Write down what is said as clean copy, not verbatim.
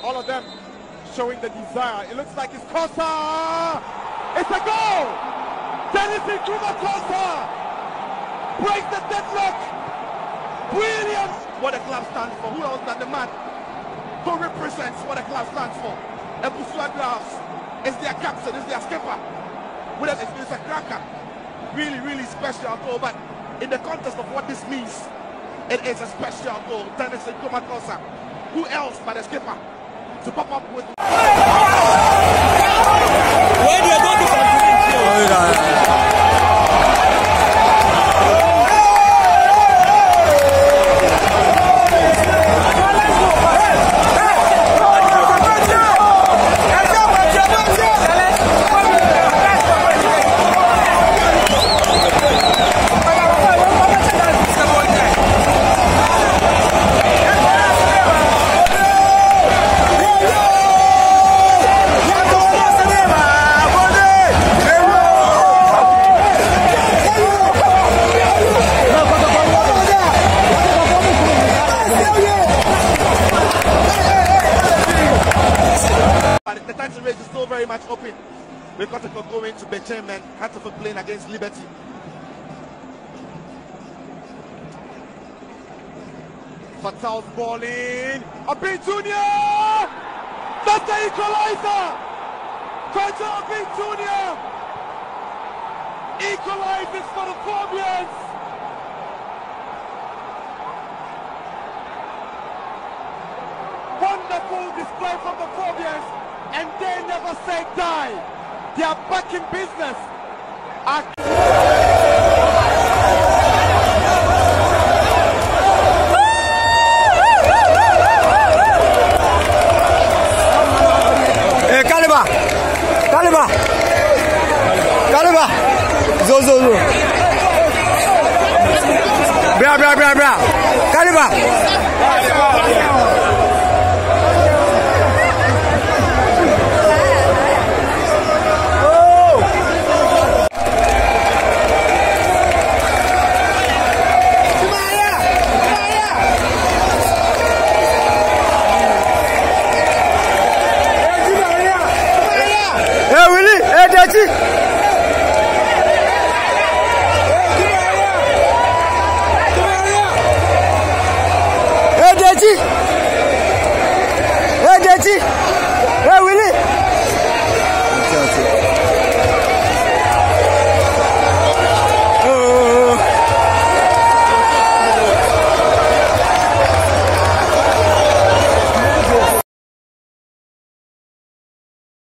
all of them showing the desire. It looks like it's Korsah. It's a goal. Dennis Nkrumah Korsah breaks the deadlock. Brilliant. What the club stands for. Who else than the man who represents what the club stands for? Ebusua Dwarfs is their captain, is their skipper. It's a cracker. Really, really special goal. But in the context of what this means, it is a special goal. Dennis Nkrumah Korsah. Who else but the skipper to pop up with? Where do you go to the race is still very much open. We've got to go into Bechem and Hatterford playing against Liberty. Fatal's ball in. Obeng Junior! That's the equalizer! Kwadwo Obeng Junior! Equalizes for the Phobians! Wonderful display from the Phobians, and they never say die. They are back in business. Caliber. Zo. Bra. Caliber.